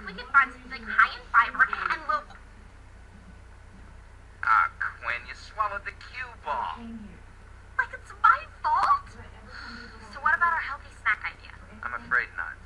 we can find something high in fiber and low... Ah, Quinn, you swallowed the cue ball. Like it's my fault? So what about our healthy snack idea? I'm afraid not.